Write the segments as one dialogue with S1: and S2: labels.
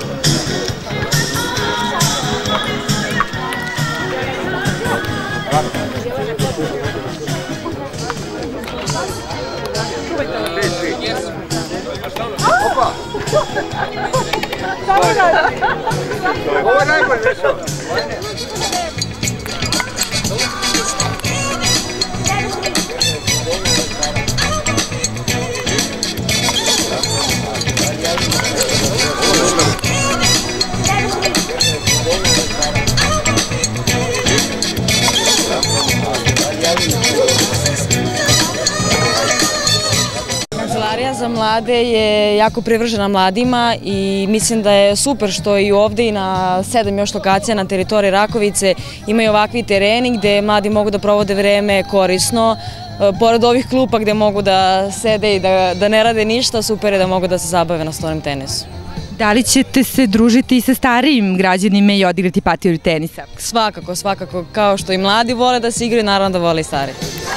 S1: Opa! Ovo je najbolje nešto.
S2: Kancelarija za mlade je jako privržena mladima i mislim da je super što i ovde i na 7 još lokacija na teritoriji Rakovice imaju ovakvi tereni gde mladi mogu da provode vreme korisno. Pored ovih klupa gde mogu da sede i da ne rade ništa, super je da mogu da se zabave na stolnom tenisu.
S3: Da li ćete se družiti i sa starijim građanima i odigrati partiju tenisa?
S2: Svakako, svakako. Kao što i mladi vole da se igraju, naravno da vole i stari.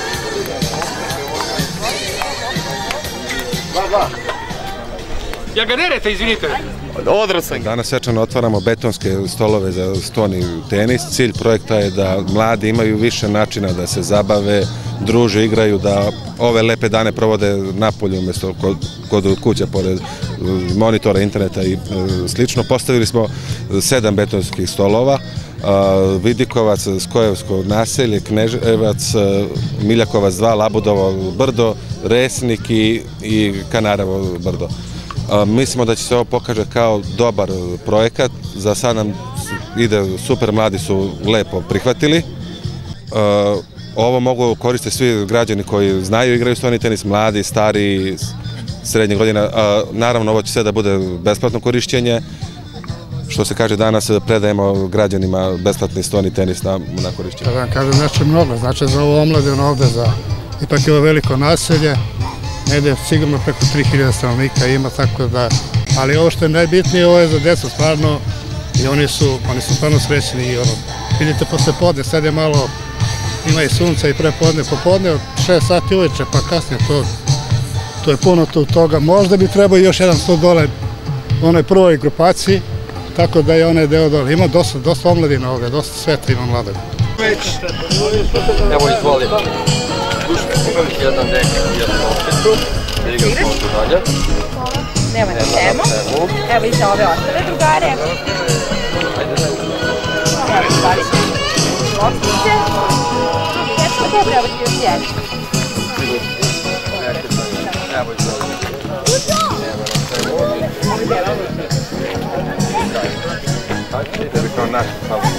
S1: Jel ga nerete, izvinite?
S4: Odrasam. Danas svečano otvaramo betonske stolove za stoni tenis. Cilj projekta je da mladi imaju više načina da se zabave, druže, igraju, da ove lepe dane provode napolju umjesto kod kuća, pored monitora, interneta i slično. Postavili smo 7 betonskih stolova. Vidikovac, Skojevsko naselje, Kneževac, Miljakovac 2, Labudovo brdo, Resnik i Kanarevo brdo. Mislimo da će se ovo pokaže kao dobar projekat. Za sad nam ide super, mladi su lepo prihvatili. Ovo mogu koristiti svi građani koji znaju, igraju stolni tenis, mladi, stari, srednjih godina. Naravno, ovo će sve da bude besplatno korišćenje. Što se kaže, danas predajemo građanima besplatni stolni tenis na korišćenje.
S5: Da vam kažem, znači mnogo, znači za ovo omladinu ovde, ipak je ovo veliko naselje, negde sigurno preko 3000 stanovnika ima, tako da, ali ovo što je najbitnije, ovo je za decu stvarno i oni su stvarno srećni i vidite posle podne, sad je malo, ima i sunca i prepodne, popodne od 6 sati uveče pa kasnije, to je puno toga, možda bi trebao još jedan stol dole u onoj prvoj grupaciji, tako da je onaj deo dole, ima dosta omladina ovdje, dosta sveta ima mladog.
S6: Evo izvoli. Jedan dek, jedan općetru, da igram možda dalje.
S3: Nema na temu. Evo i za ove ostale drugare.
S6: Ajde da.
S3: Evo stvari. Loptice. Eto dobro, evo ti još jedan.
S6: Evo izvoli. Evo na temu. Ajde kao naši samo.